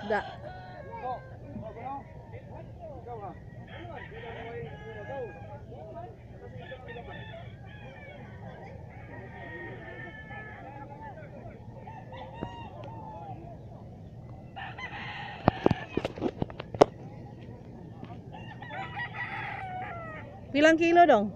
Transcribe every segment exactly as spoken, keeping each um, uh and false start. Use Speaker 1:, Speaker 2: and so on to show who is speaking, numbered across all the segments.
Speaker 1: isda. Pilang kilo dong?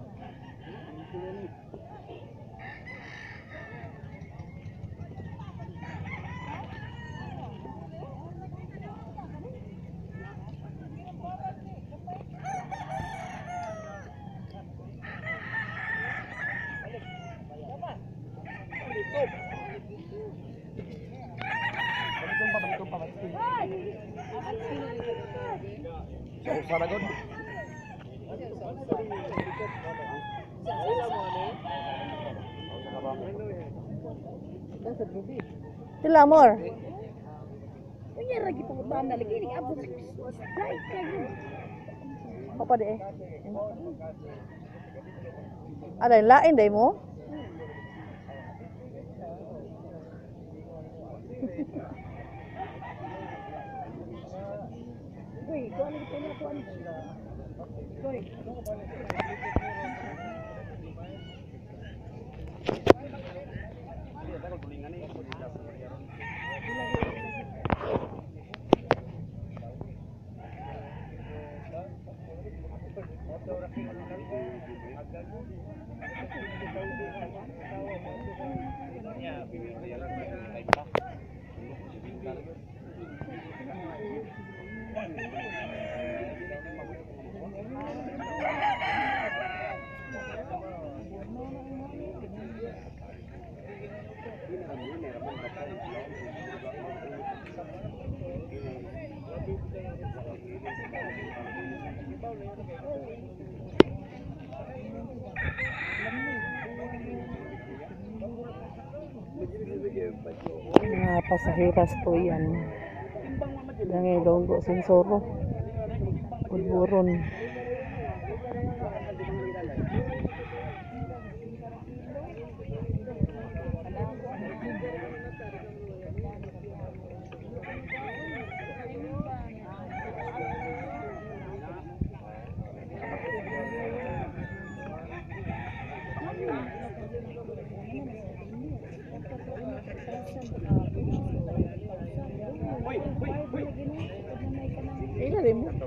Speaker 2: Saragon.
Speaker 1: Sila more.
Speaker 3: Kanya lagi pengubahan lagi ini abot strike lagi.
Speaker 1: Apa deh? Ada yang lain deh mo?
Speaker 3: Woi, kau lagi tanya tuan. Woi.
Speaker 1: Mga pasahiras po yan. Yang ilonggo sinsoro. Budburon. Ila rin mo.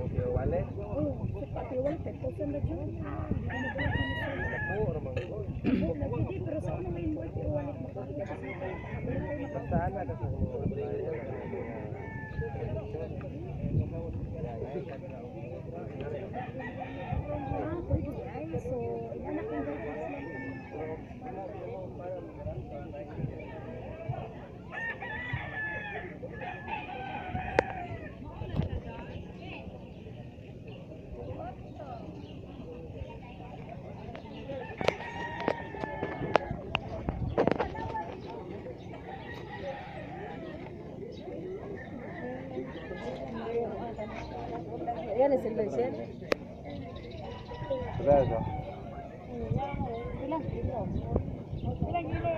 Speaker 1: Yan is silver shell.
Speaker 2: Berapa?
Speaker 3: Ilang kilo? Ilang kilo?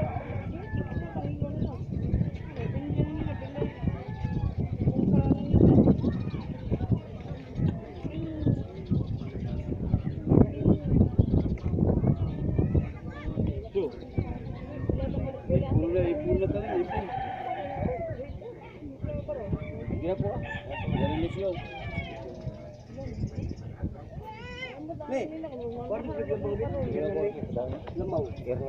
Speaker 2: Nih, baru juga lemau,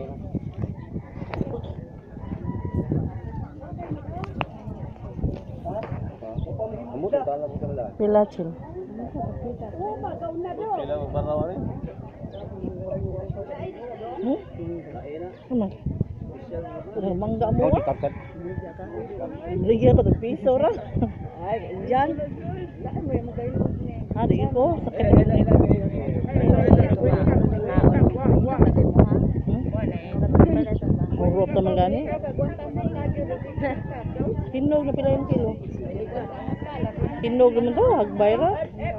Speaker 1: Pila cil. Hmm? Ano? Ano mangga mo? Beli apa tuh pisau ra? Ay, diyan. Ah, di ko sakit. Urok naman gani. Tinog na pila yung kilo. Tinog naman daw, hagbay ra.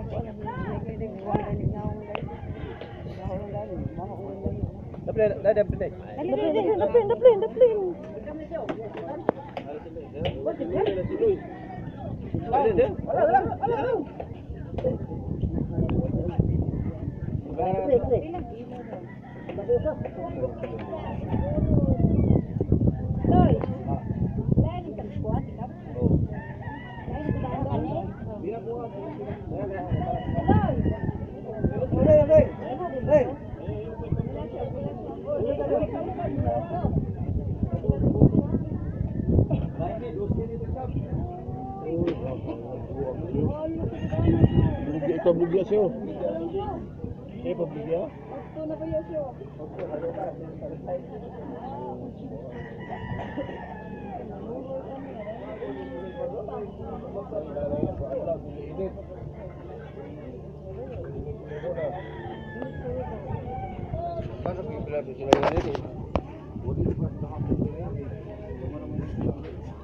Speaker 2: Daplin, daplin, daplin.
Speaker 1: Daplin, daplin, daplin, daplin.
Speaker 2: Ada dia. Ada ada ada. Klik klik.
Speaker 3: Loy. Lain kan buat kan. Lain kita ada.
Speaker 2: Biar buat.
Speaker 3: Loy.
Speaker 2: Hei, hei. Hei.
Speaker 4: Beli ikan beli biasa. Eh, beli dia.
Speaker 3: Waktu na ba yun?
Speaker 4: Pasok yung pila sa sila yan.